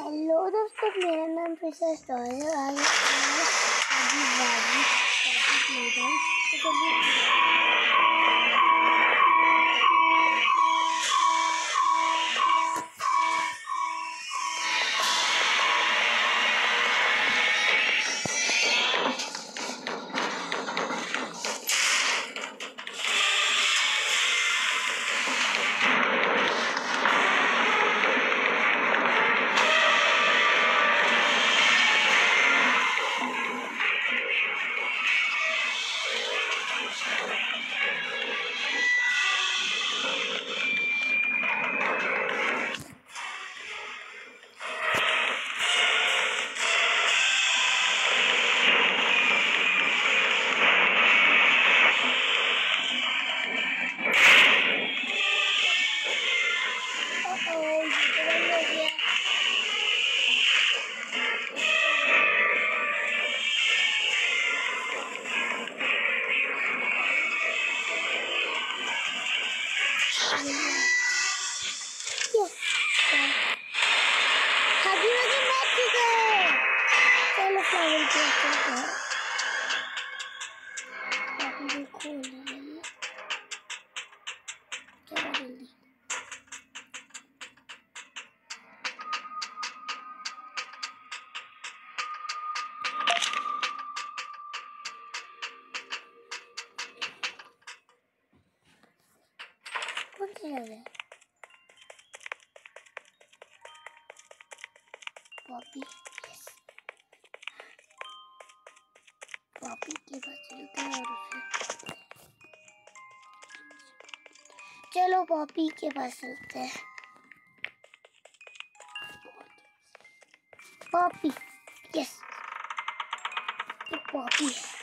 Hello दोस्तों, मेरा नाम फिशर स्टॉल है। आज चलो फ्लावर देखते हैं। खोल रही चलो जल्दी। कौन सी जगह है? Poppy, yes. पॉपी के पास चलते हैं और उसे चलो पॉपी के पास चलते हैं। पॉपी, यस, ये पॉपी है।